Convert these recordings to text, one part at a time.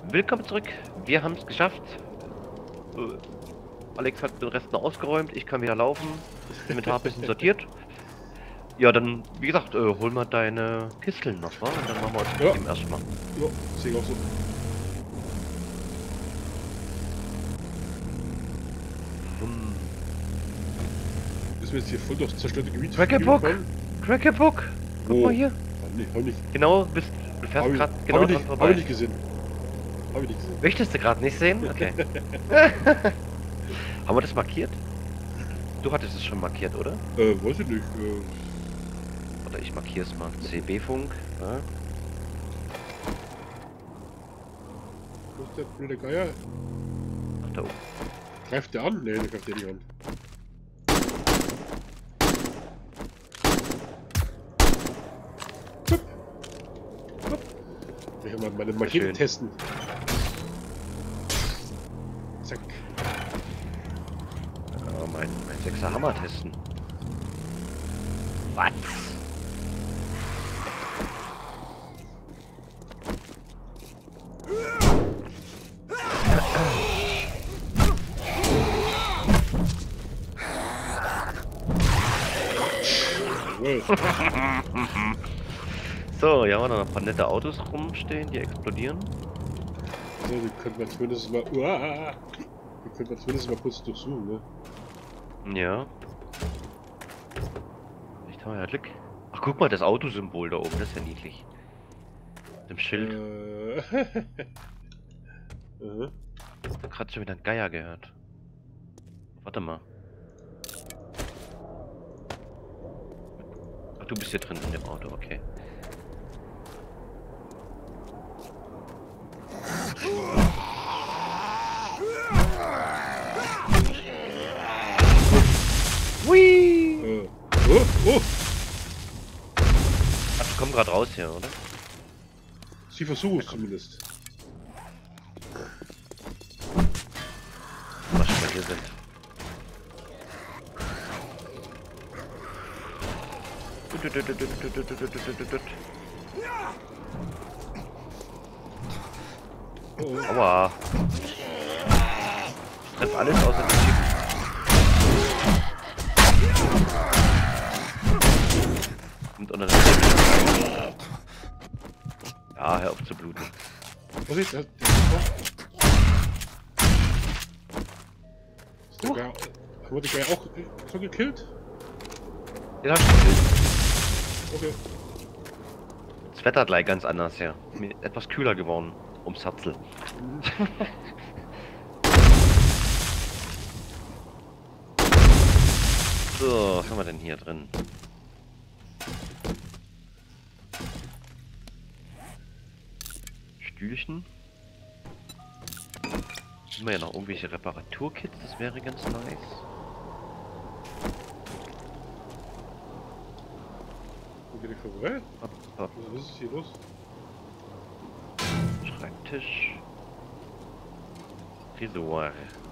Willkommen zurück. Wir haben es geschafft. Alex hat den Rest noch ausgeräumt. Ich kann wieder laufen. Das Inventar ein bisschen sortiert. Ja, dann, wie gesagt, hol mal deine Kisteln noch, wa? Und dann machen wir uns Ja. eben erstmal. Ja, sehe ich auch so. Ist mir jetzt hier voll durchs zerstörte Gebiet. Crackerbook! Crackerbook! Guck mal hier. Nee, hab ich nicht. Genau, du fährst gerade genau dran vorbei. Hab ich nicht gesehen. Hab ich nicht gesehen. Möchtest du gerade nicht sehen? Okay. Haben wir das markiert? Du hattest es schon markiert, oder? Weiß ich nicht. Oder ich markiere es mal. CB-Funk. Ja. Wo ist der blöde Geier? Ach, da oben. Greift der an? Nee, der greift der nicht an. Hup. Hup. Ich will mal meine Machete schön. testen. Zack. Ja, mein 6er Hammer testen. Was? So, hier haben wir noch ein paar nette Autos rumstehen, die explodieren. So, die könnten wir zumindest mal. Uah, die könnten wir zumindest mal kurz durchsuchen, ne? Ja. Ich habe ja Glück. Ach, guck mal, das Autosymbol da oben, das ist ja niedlich. Mit dem Schild. Ich hab gerade schon wieder einen Geier gehört. Warte mal. Ach, du bist hier drin in dem Auto, okay. Hui! Oh! Ach, die kommen gerade raus hier, oder? Sie versuchen es zumindest. Was schon mal hier sind. Oh. Aua. Ich treff alles außer den Typen. Und unter den Tisch. Ja, hör auf zu bluten. Was ist das? Haben wir den Geier auch schon gekillt? Den hab ich gekillt. Okay. Das Wetter hat gleich ganz anders, ja. Etwas kühler geworden. Ums Herzl. So, was haben wir denn hier drin? Stühlchen. Haben wir ja noch irgendwelche Reparaturkits, das wäre ganz nice. Wo geht ich vorbei? Hopp, Was ist hier los? Schreibtisch. Tresor.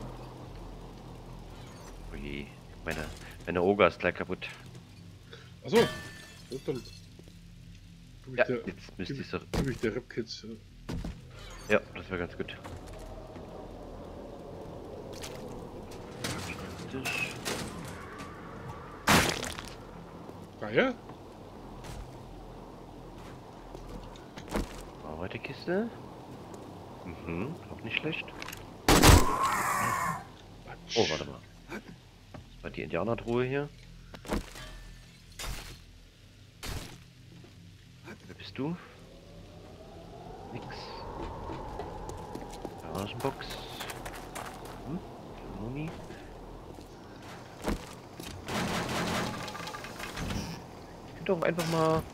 Ui, meine Oger ist gleich kaputt. Achso. Und dann. Ja, jetzt müsste ich so. Gib ich der Rap-Kids. Ja, das wäre ganz gut. Schreibtisch. Geier? Arbeiterkiste. Mhm, auch nicht schlecht. Oh, warte mal. Das war die Indianertruhe hier. Wer bist du? Nix. Garagenbox. Hm? Muni. Ich könnte auch einfach mal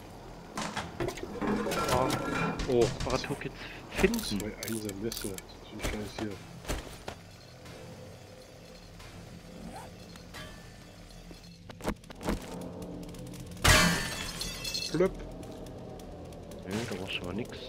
Reparaturkits finden. 2 Einser Messer. Das ist ein kleines hier. Blöpp. Nö, da war schon mal nix.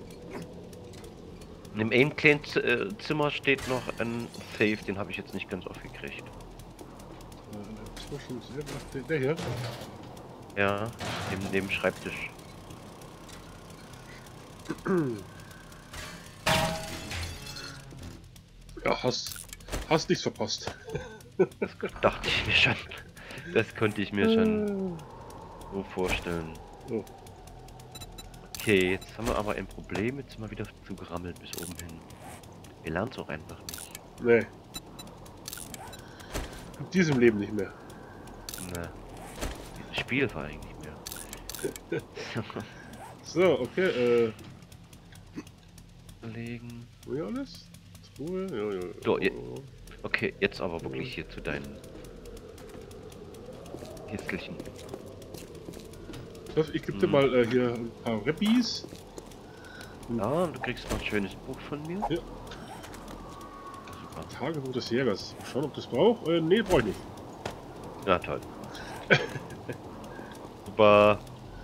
In dem einen kleinen Zimmer steht noch ein Safe, den habe ich jetzt nicht ganz aufgekriegt. Das war schon sehr. Der hier? Ja, neben dem Schreibtisch. Ja, hast nichts verpasst. Das dachte ich mir schon. Das konnte ich mir schon so vorstellen. Oh. Okay, jetzt haben wir aber ein Problem. Jetzt sind wir wieder zu gerammelt bis oben hin. Wir lernen es auch einfach nicht. Nee. In diesem Leben nicht mehr. Ne. Dieses Spiel war eigentlich mehr. So, okay, Legen. wo hier alles? Truhe? Ja, ja. So, okay, jetzt aber wirklich hier zu deinen Kistelchen. Ich gebe dir mal hier ein paar Rappis. Ja, und du kriegst noch ein schönes Buch von mir. Ja. Super. Tagebuch des Jägers. Mal schauen, ob das braucht. Nee, brauche ich nicht. Ja, toll. Super.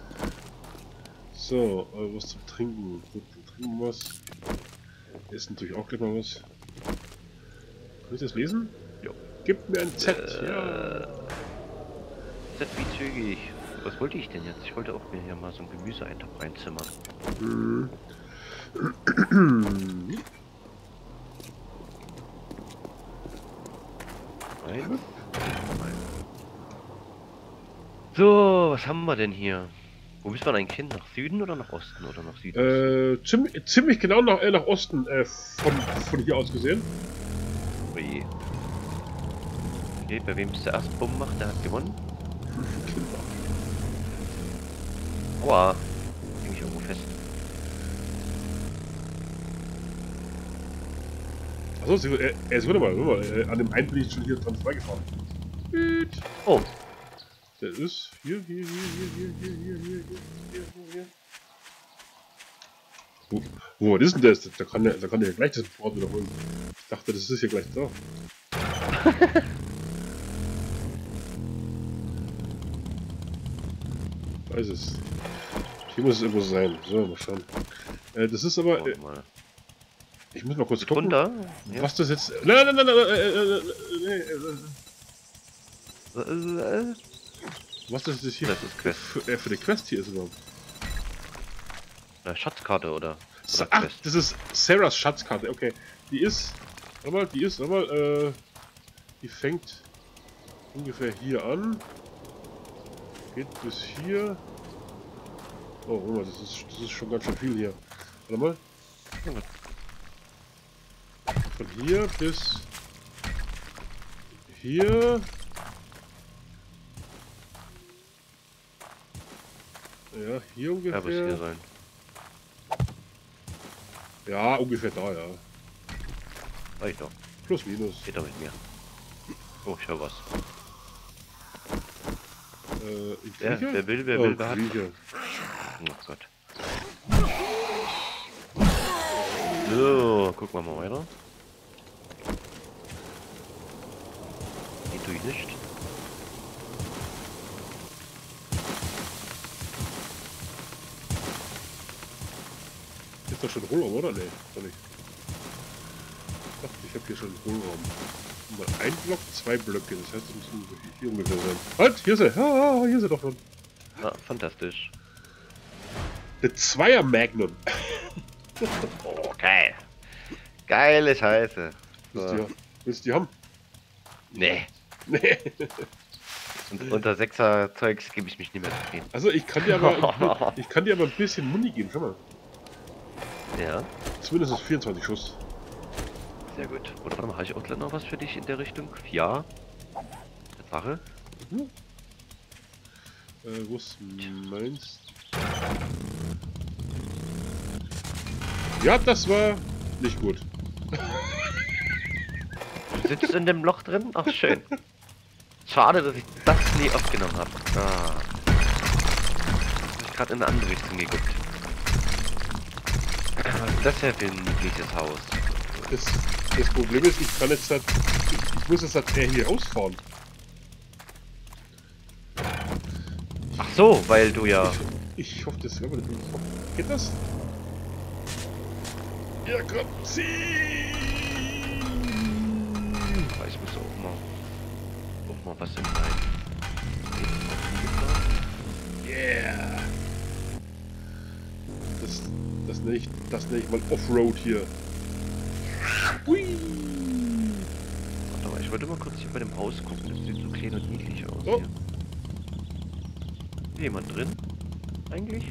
So, was zum Trinken. Gut, dann trinken wir was. Essen natürlich auch gleich mal was. Kann ich das lesen? Jo. Gib mir ein Z. Ja. Das ist wie zügig. Was wollte ich denn jetzt? Ich wollte auch mir hier mal so ein Gemüseeintopf reinzimmern. Hm. Rein. So, was haben wir denn hier? Wo müssen wir eigentlich hin? Nach Süden oder nach Osten oder nach Süden? Ziemlich genau nach Osten von hier aus gesehen. Oje. Okay, bei wem es zuerst Bumm macht, der hat gewonnen. Aua. Häng ich irgendwo fest. Achso, warte mal, an dem einen bin ich schon hier dran vorbeigefahren. Oh, Der ist hier. Wo ist denn das? Da kann der gleich das Board wiederholen. Ich dachte, das ist hier gleich da. Weiß es. Hier muss es irgendwo sein. So, mal schauen. Das ist aber. warte mal. Ich muss mal kurz Geht gucken, runter? Ja. was das jetzt. Nein. Was das jetzt hier Das ist Quest. für die Quest hier ist überhaupt. Schatzkarte oder Ach, Quest. das ist Sarahs Schatzkarte. Okay, die ist. Die fängt ungefähr hier an. Geht bis hier. Oh, guck mal, das ist schon ganz schön viel hier. Warte mal. Von hier bis hier. Ja, hier ungefähr. Ja, muss hier sein. Ja, ungefähr da, ja. Reicht doch. Plus, minus. Geht doch mit mir. Oh, ich höre was. Wer Wer will, wer hat. Grieche. Oh Gott. So, gucken wir mal weiter. Geht durch nicht. Ist das schon Hohlraum, oder? Nee, doch nicht. Ich dachte, ich habe hier schon einen Hohlraum. Mal ein Block, 2 Blöcke. Das heißt, das müssen hier ungefähr sein. Halt, hier ist er. Ah, hier ist er doch schon. Ah, fantastisch. Der Zweier Magnum. Oh, geil. Geile Scheiße. Willst du die haben? Nee. Nee. Und unter 6er Zeugs gebe ich mich nicht mehr zufrieden. Also ich kann dir aber ein bisschen Muni geben, schau mal. Ja, Zumindest 24 Schuss. sehr gut. Oder warte mal, habe ich auch gleich noch was für dich in der Richtung? Ja. Sache. Wo ist meins? Ja, das war nicht gut. Du sitzt in dem Loch drin? Ach, schön. Schade, dass ich das nie aufgenommen habe. Ah. Ich habe gerade in eine andere Richtung geguckt. Was ist das ja für ein niedliches Haus? Das Problem ist, ich kann jetzt halt, ich muss jetzt halt eher hier rausfahren. Ach so, weil du ja... Ich hoffe, das wird. Geht das? Ja, komm, zieh! Ich muss auch mal was in rein. Yeah! Das nenne ich mal Offroad hier. Hui! Ich wollte mal kurz hier bei dem Haus gucken. Das sieht so klein und niedlich aus. Oh. Hier. Ist hier jemand drin? Eigentlich?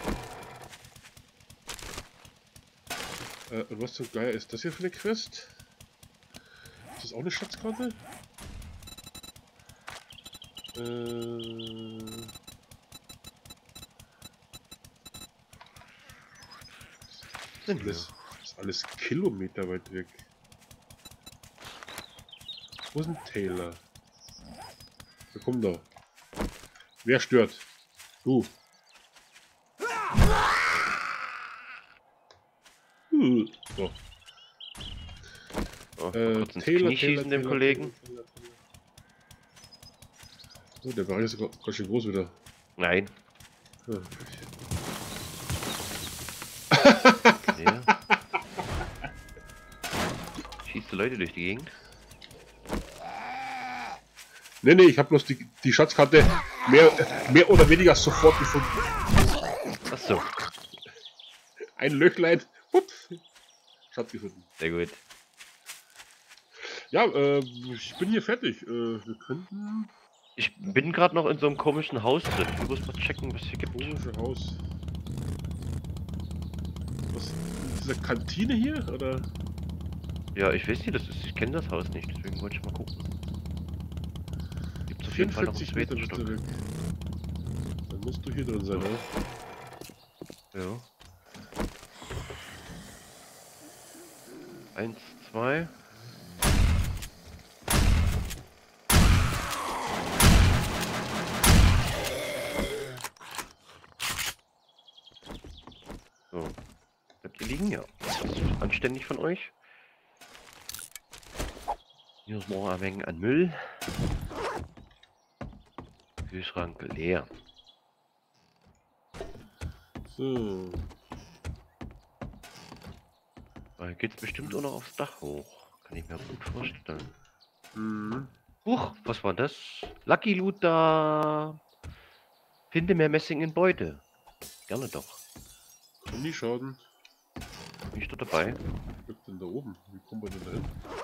Und was zum Geier ist das hier für eine Quest? Ist das auch eine Schatzkarte? Sind wir? Das ist alles Kilometer weit weg. Wo ist ein Taylor? Da kommt da. Wer stört? Du. So. Oh, mal kurz ins Taylor, Knie schießen dem Kollegen. Taylor. Oh, der Bereich ist sogar ganz schön groß wieder. Nein. Ja. Ja. Schießt du Leute durch die Gegend? Nee, ich habe bloß die Schatzkarte mehr oder weniger sofort gefunden. Achso, Ein Löchlein. Ups. Schatz gefunden. sehr gut. Ja, ich bin hier fertig. Wir könnten... Ich bin gerade noch in so einem komischen Haus drin. Ich muss mal checken, was es hier gibt. Komische Haus. Was? In dieser Kantine hier? Oder? Ja, ich weiß nicht, das ist. Ich kenne das Haus nicht, deswegen wollte ich mal gucken. Gibt auf jeden Fall noch einen 44 Meter zweiten bist du Stock. weg. Dann musst du hier drin sein, oder? Ja. 1, 2. So. Bleibt ihr liegen? Ja. Das ist anständig von euch. Hier ist noch ein wenig an Müll. Kühlschrank leer. So. Da geht's bestimmt auch noch aufs Dach hoch. Kann ich mir gut vorstellen. Mhm. Huch, was war das? Lucky Loot da. Finde mehr Messing in Beute. Gerne doch. Kann nie schaden. Bin ich da dabei? Was gibt denn da oben? Wie kommen wir denn da hin?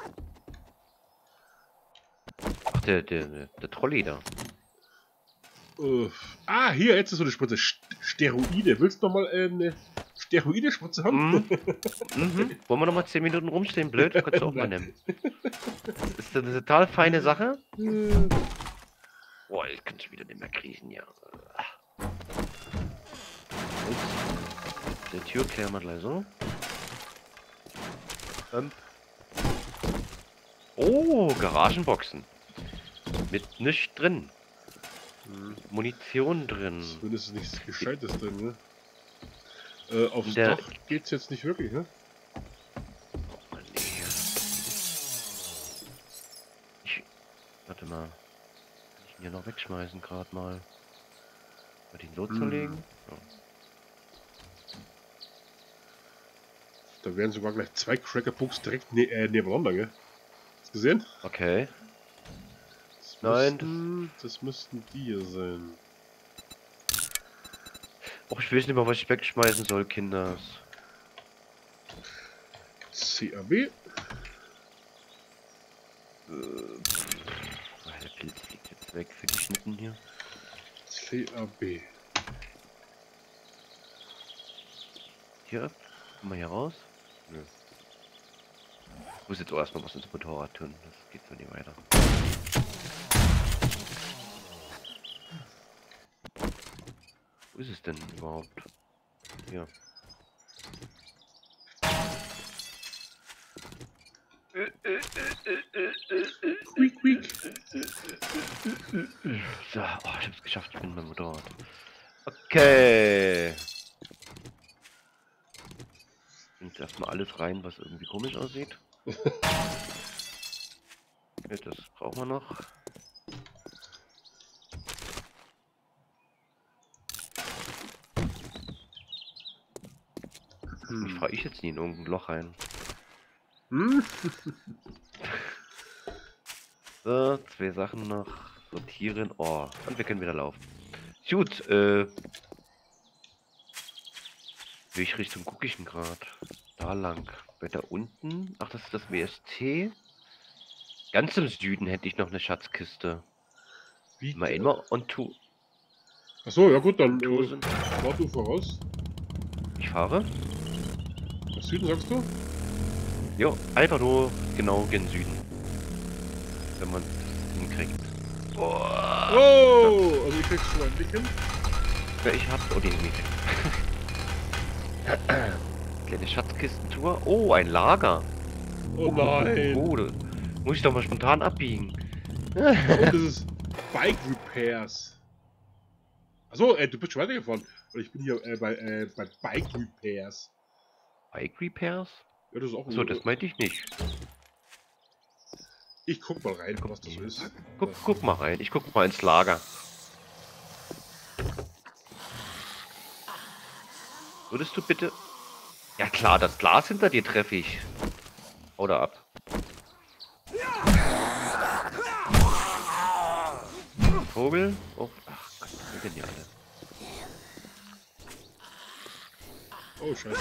Ach, der Trolley da. Hier, jetzt ist so eine Spritze. Steroide. Willst du noch mal eine Steroide-Spritze haben? Mhm. Wollen wir noch mal 10 Minuten rumstehen? Blöd, kannst du auch mal nehmen. Das ist eine total feine Sache. Boah, ich kann schon wieder nicht mehr kriechen, ja. Der Tür klären wir gleich so. Oh, Garagenboxen. Mit nichts drin. Munition drin. Zumindest nichts Gescheites drin, ne? Aufs Der- Dach geht's jetzt nicht wirklich, ne? Oh, nee. Warte mal. Kann ich ihn hier noch wegschmeißen gerade mal? Mal den so zerlegen? Ja. Da wären sogar gleich zwei Cracker-Pucks direkt nebeneinander, gell? Hast du gesehen? Okay. Das Nein, das müssten die hier sein. Och, ich weiß nicht mal, was ich wegschmeißen soll, Kinders. CAB. Der Pilz fliegt jetzt weg für die Schnitten hier. CAB. Hier ab. Komm mal hier raus. Nö. Ich muss jetzt auch erstmal was ins Motorrad tun. Das geht so nicht weiter. Wo ist es denn überhaupt? Hier. Quiek, quiek. So, oh, ich hab's geschafft, ich bin beim Motorrad. Okay. Jetzt erstmal alles rein, was irgendwie komisch aussieht. Okay, das brauchen wir noch. Wie fahre ich jetzt nie in irgendein Loch rein? So, 2 Sachen noch. Sortieren. Oh, und wir können wieder laufen. Gut, welche Richtung gucke ich denn gerade? Da lang. Weiter unten. Ach, das ist das WST. Ganz im Süden hätte ich noch eine Schatzkiste. Wie? Immer und tu. Achso, ja gut, dann Tu sind. fahr du voraus. Ich fahre. Nach Süden sagst du? Jo, einfach nur genau gen Süden. Wenn man es hinkriegt. Oh, Oh! Also ich krieg's schon ein bisschen. ja, ich hab's. Oh, die nicht. Kleine Schatzkistentour. Oh, ein Lager. Oh nein! Oh, da muss ich doch mal spontan abbiegen. Und das ist Bike Repairs. Achso, du bist schon weitergefahren. Und ich bin hier bei Bike Repairs. Bike Repairs? Ja, das ist auch So, das meinte ich nicht. Ich guck mal rein, was das so ist. Guck mal rein. Ich guck mal ins Lager. Würdest du bitte... Ja klar, das Glas hinter dir treffe ich. Oder ab. Vogel? Oh, ach Gott, was sind denn die alle? Oh, scheiße.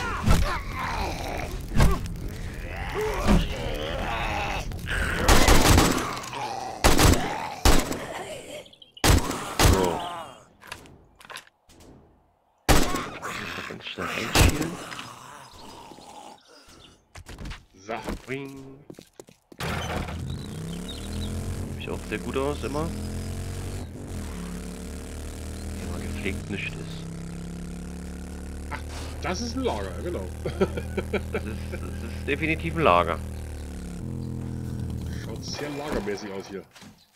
So. Mal ganz schnell einschielen. So. Ring. Sieht auch sehr gut aus, immer. Immer gepflegt nicht ist. Das ist ein Lager, genau. Das ist definitiv ein Lager. Schaut sehr lagermäßig aus hier.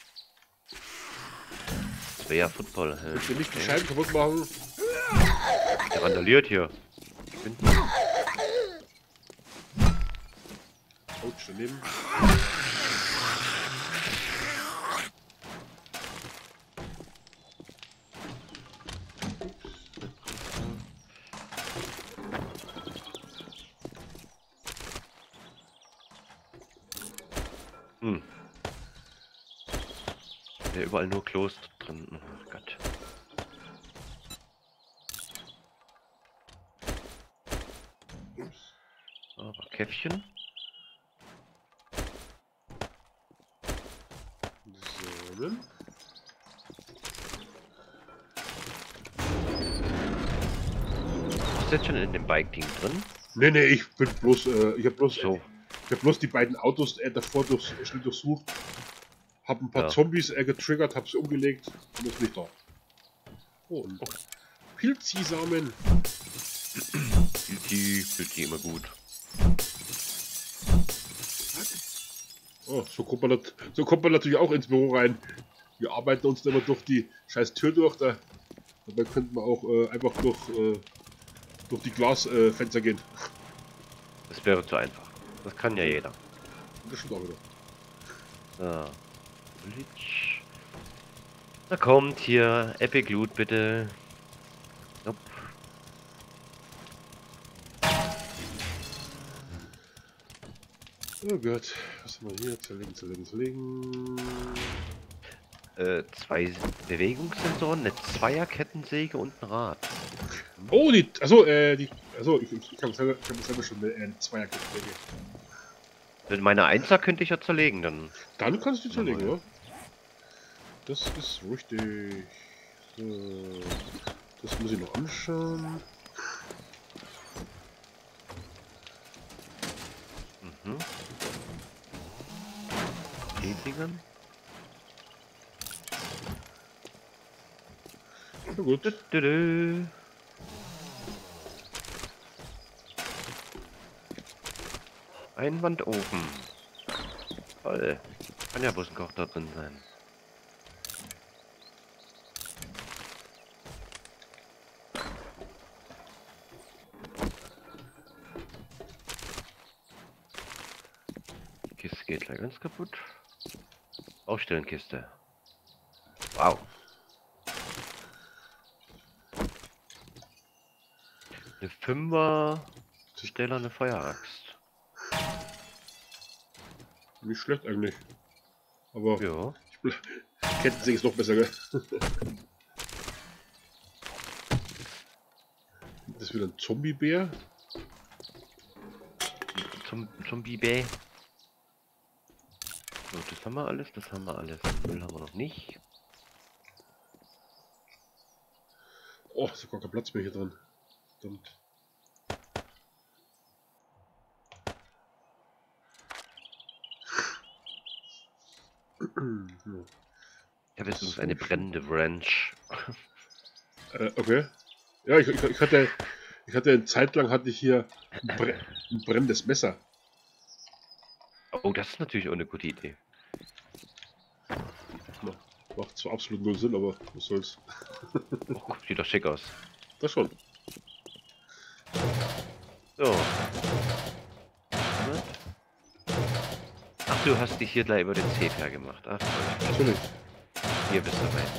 Das wäre ja Football. Willst du nicht die Scheiben kaputt machen? Der randaliert hier. Ich bin... Autsch, daneben. Hm. Ja, überall nur Klos drin. Oh Gott. Aber Käffchen. So, ne? Ist jetzt schon in dem Bike-Ding drin? Nee, ich bin bloß, ich hab bloß, So. ich hab bloß die beiden Autos davor schnell durchsucht. Hab ein paar Ja. Zombies getriggert, hab sie umgelegt und ist nicht da. Oh, und Pilzi-Samen. Pilzi immer gut. Oh, so kommt man natürlich auch ins Büro rein. Wir arbeiten uns dann immer durch die scheiß Tür durch. Dabei könnten wir auch einfach durch die Glasfenster gehen. Das wäre zu einfach. Das kann ja jeder. Das stimmt auch wieder. So. Glitch. Da kommt hier Epic Loot bitte. Nope. Oh Gott, was haben wir hier? Zerlegen. Zwei Bewegungssensoren, eine Zweierkettensäge und ein Rad. Oh, ich habe selber schon eine Zweierkettensäge. Denn meine Einser könnte ich ja zerlegen, dann. Dann kannst du zerlegen, Jawohl. ja? Das ist richtig. So, das muss ich noch anschauen. Mhm. Tätigern. Na gut. Dü. Einwandofen. Toll. Kann ja bloß ein Koch da drin sein. Die Kiste geht gleich ganz kaputt. Baustellenkiste. Wow. Eine 5er stählerne Feueraxt. Nicht schlecht eigentlich. Aber Ja. Kettensäge ist noch besser, gell? Das ist wieder ein Zombie-Bär. Zum Zombie-Bä. So. So, das haben wir alles, das haben wir alles. Müll haben wir noch nicht. Oh, ist ja gar kein Platz mehr hier drin. Verdammt. Ich habe jetzt übrigens eine brennende Wrench. Okay. Ja, ich hatte eine Zeit lang hatte ich hier ein brennendes Messer. Oh, das ist natürlich auch eine gute Idee. Na, macht zwar absolut null Sinn, aber was soll's. Oh, sieht doch schick aus. Das schon. So. Ach, du hast dich hier gleich über den Safe hergemacht. Ach, Natürlich. hier bist du rein.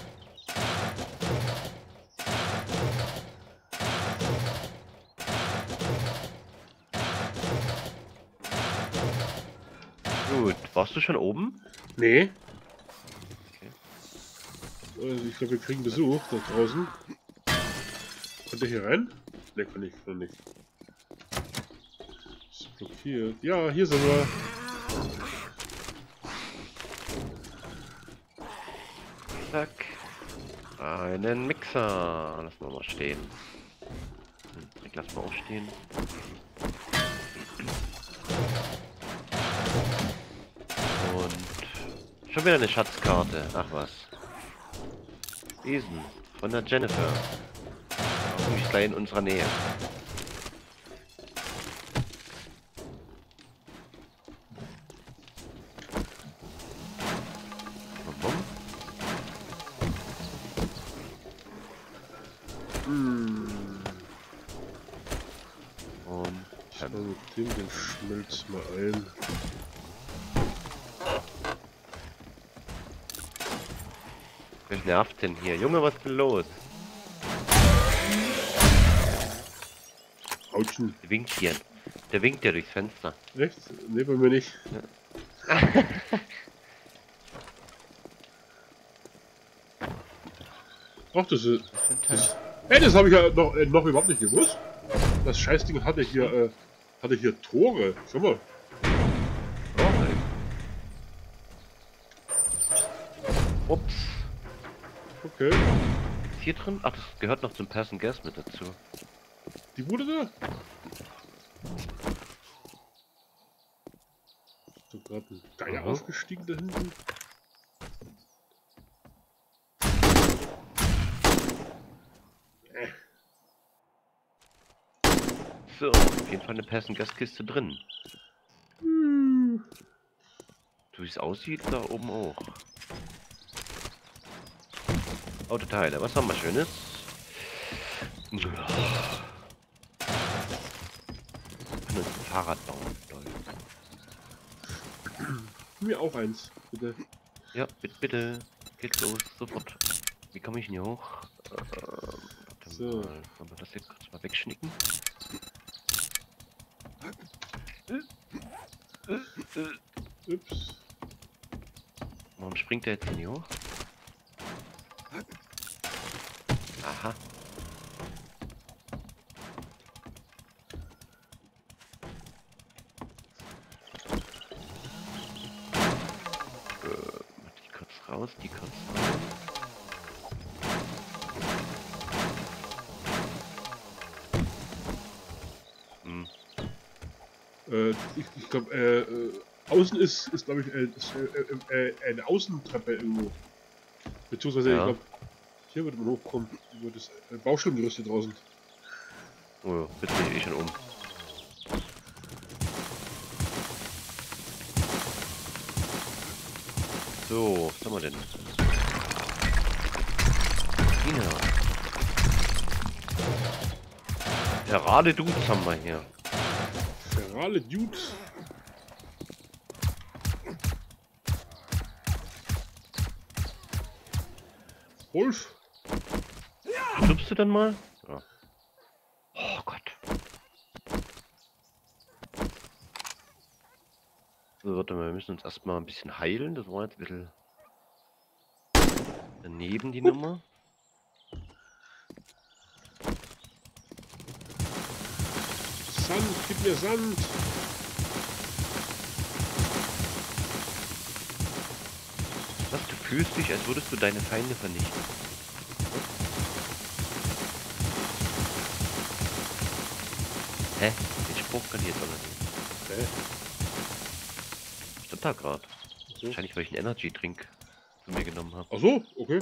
Gut, warst du schon oben? Nee. Okay. Also ich glaube, wir kriegen Besuch da draußen. Könnt ihr hier rein? Ne, kann ich noch nicht. Ist blockiert. Ja, hier sind wir. Zack. Einen Mixer. Lassen wir mal stehen. Ich lass mal auch stehen. Und schon wieder eine Schatzkarte. Ach was. Wesen von der Jennifer. Ziemlich gleich in unserer Nähe. Und Ich schau mit dem den Schmelz mal ein. was nervt denn hier? Junge, was ist denn los? Autschen. Der winkt hier. Der winkt ja durchs Fenster. Echt? Ne, bei mir nicht. Ach, das ist. Ey, das habe ich ja noch überhaupt nicht gewusst. Das Scheißding hatte hier Tore. Schau mal. Ups. Okay. Ist hier drin? Ach, das gehört noch zum Person Gas mit dazu. Die wurde da? Ist doch gerade ein Geier aufgestiegen da hinten. So, auf jeden Fall eine Person Gas Kiste drin. So wie es aussieht, da oben auch. Autoteile, was haben wir Schönes? Ja. Können uns ein Fahrrad bauen. Toll. Mir auch eins, bitte. Ja, bitte. Geht los, sofort. Wie komme ich denn hier hoch? Warte So. mal. Wollen wir das hier kurz mal wegschnicken? Ups. Warum springt der jetzt hier nicht hoch? Aha. Die kurz raus, die kurz rein. Ich glaube, außen ist glaube ich, eine Außentreppe irgendwo. Beziehungsweise, Ja. ich glaube, hier würde man hochkommen, über das Baustellengerüst hier draußen. Oh ja, jetzt bin ich eh schon um. So, was haben wir denn? China. Ferrari Dudes haben wir hier. Ferale Dudes. Wolf. Schlupfst du dann mal? Ja. Oh Gott. So, warte mal, wir müssen uns erstmal ein bisschen heilen. Das war jetzt ein bisschen daneben die Nummer. Sand, gib mir Sand. fühlst dich, als würdest du deine Feinde vernichten. Hä? Den Spruch kann ich jetzt aber nicht. Hä? Stand da gerade. So. Wahrscheinlich, weil ich einen Energy-Drink zu mir genommen habe. Ach so, okay.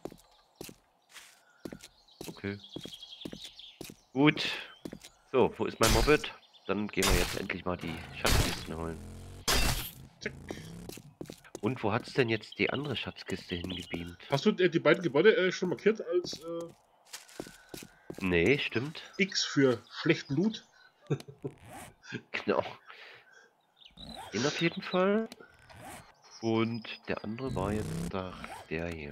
Okay. Gut. So, wo ist mein Moped? Dann gehen wir jetzt endlich mal die Schatzkisten holen. Zack. Und wo hat's denn jetzt die andere Schatzkiste hingebeamt? Hast du die beiden Gebäude schon markiert als Nee, stimmt. X für schlechten Loot? Genau. Den auf jeden Fall. Und der andere war jetzt da der hier.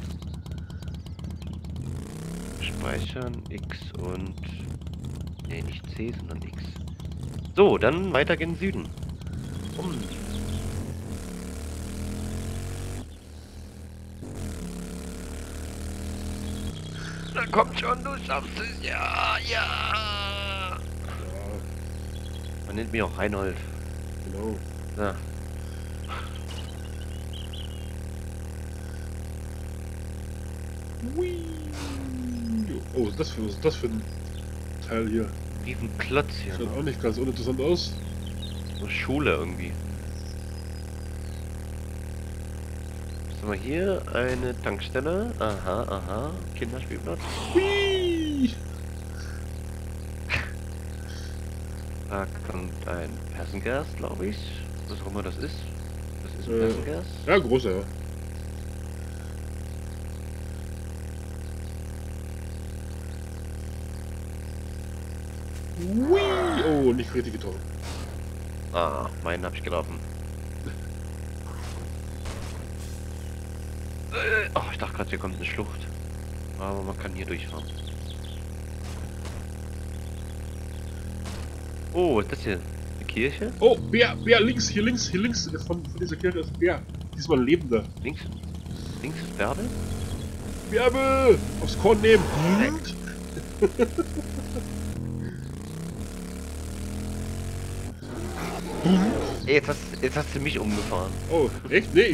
Speichern, X und... Nee, nicht C, sondern X. So, dann weiter gen Süden. Na kommt schon, du schaffst es. Ja, ja. Ja, Man nennt mich auch Reinhold. genau. Ja. Hui. Oh, was ist das für ein Teil hier? Riesen Klotz hier. Schaut Ne? auch nicht ganz uninteressant aus. So Schule irgendwie. Was haben wir hier? Eine Tankstelle. Aha, aha. Kinderspielplatz. Hui. Da kommt ein Persengas, glaube ich. Was auch immer das ist. Das ist ein Äh. Persengas. Ja, großer, ja. Hui. Oh, nicht richtig getroffen. Ah, meinen hab ich gelaufen. Oh, ich dachte gerade, hier kommt eine Schlucht. Aber man kann hier durchfahren. Oh, was ist das hier? Eine Kirche? Oh, Bär, links, hier links von dieser Kirche ist Bär. Diesmal ein Lebender. Links ist Bärbel? Bärbel! Aufs Korn nehmen! Ey, jetzt hast du mich umgefahren. Oh, echt? Nee,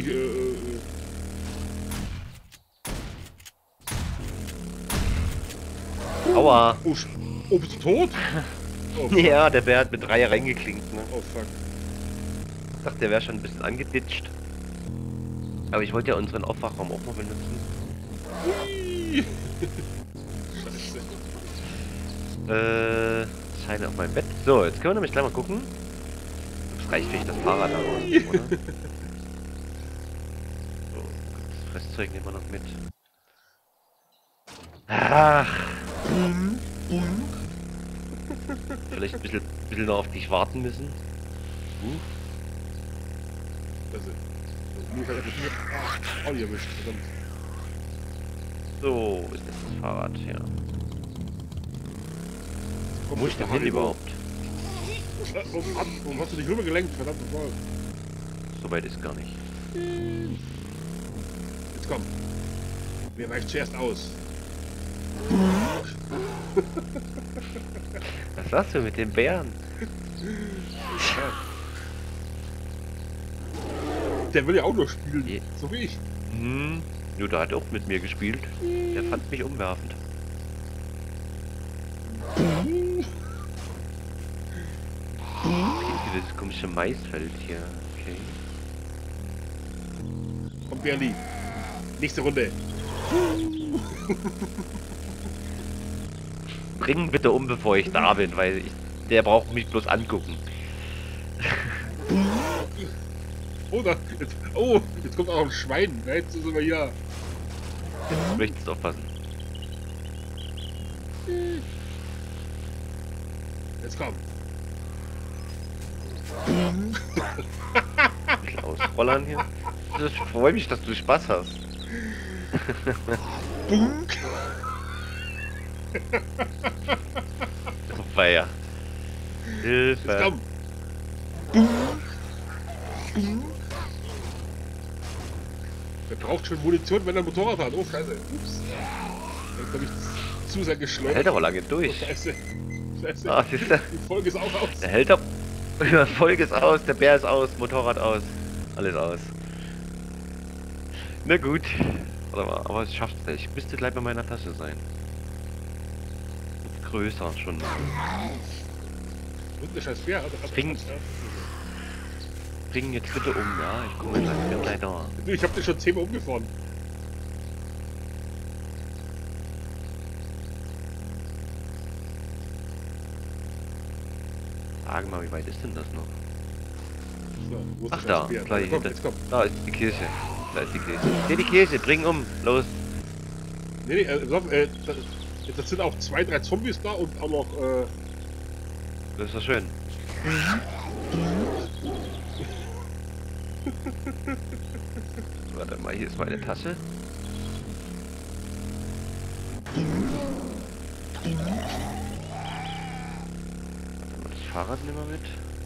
Aua. Oh, bist du tot? Oh, fuck. Ja, der Bär hat mit 3 reingeklinkt, ne? Oh, fuck. Ich dachte, der wäre schon ein bisschen angeditscht. Aber ich wollte ja unseren Aufwachraum auch mal benutzen. Hui. Scheiße. Scheine auf meinem Bett. So, jetzt können wir nämlich gleich mal gucken. Das reicht vielleicht das Fahrrad da raus, oder? So, das Fresszeug nehmen wir noch mit. Ach. Vielleicht ein bisschen noch auf dich warten müssen. Also, mich hat einfach nur erwischt, verdammt. So, ist das Fahrrad, ja. Wo Komm, muss ich denn hin überhaupt? Warum hast du dich rübergelenkt? Verdammt nochmal. So weit ist gar nicht. Jetzt komm. Wer weicht zuerst aus? Was sagst du mit den Bären? Ja. Der will ja auch nur spielen, Je- so wie ich. Hm, nur der hat auch mit mir gespielt. Der fand mich umwerfend. Dieses komische Maisfeld hier. Okay. Komm, Berli. Nächste Runde. Bring ihn bitte um, bevor ich da bin, weil der braucht mich bloß angucken. Oh, jetzt kommt auch ein Schwein. Ja, jetzt sind wir hier. Du möchtest aufpassen. Jetzt komm. Ein bisschen ausrollern hier. Ich freue mich, dass du Spaß hast. Oh, weia. Jetzt Hilfe. komm. Der braucht schon Munition, wenn er ein Motorrad hat. Oh, scheiße. Ups. Jetzt habe ich zu sehr Der geschleudert. hält aber lange Oh, durch. scheiße. Scheiße. Ah, siehst du? Die Folge ist auch aus. Der hält ab. Folge ist aus, der Bär ist aus, Motorrad aus. Alles aus. Na gut. Warte mal, aber ich schaff's nicht. Ich müsste gleich bei meiner Tasche sein. Größer schon. Und der scheiß Bär. Bring jetzt bitte um, ja? Ich komme gleich, bin gleich da. Ich hab den schon 10-mal umgefahren. Sag mal, wie weit ist denn das noch? So, wo ist Ach der da, scheiß Bär? gleich Jetzt komm, hinter. jetzt komm. Da ist die Kirche. Da ist die Kirche. Nee, die Kirche, bring um. Los. Nee, das sind auch 2, 3 Zombies da und auch noch, Das ist doch schön. Warte mal, hier ist meine Tasche. Warte mal, das Fahrrad nehmen wir mit.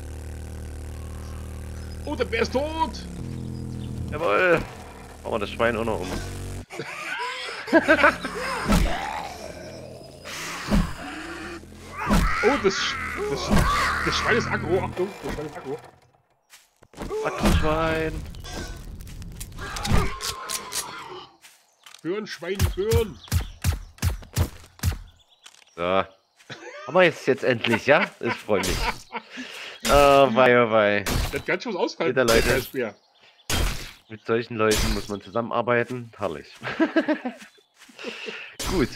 oh, der Bär ist tot! Jawohl. Machen wir das Schwein auch noch um. Oh, das Schwein ist aggro, Achtung, das Schwein ist aggro. Schwein. Hören, Schwein, hören! So. Haben wir jetzt endlich, ja? Ich freue mich. Oh wei, oh wei. Der hat ganz schön was ausgehalten, Wieder, Leute. der scheiß Bär. Mit solchen Leuten muss man zusammenarbeiten. Herrlich. Gut.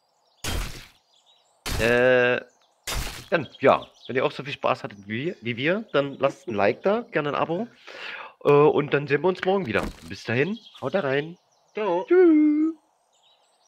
Dann, ja, wenn ihr auch so viel Spaß hattet wie wir, dann lasst ein Like da, gerne ein Abo. Und dann sehen wir uns morgen wieder. Bis dahin, haut da rein. Ciao. Tschüss.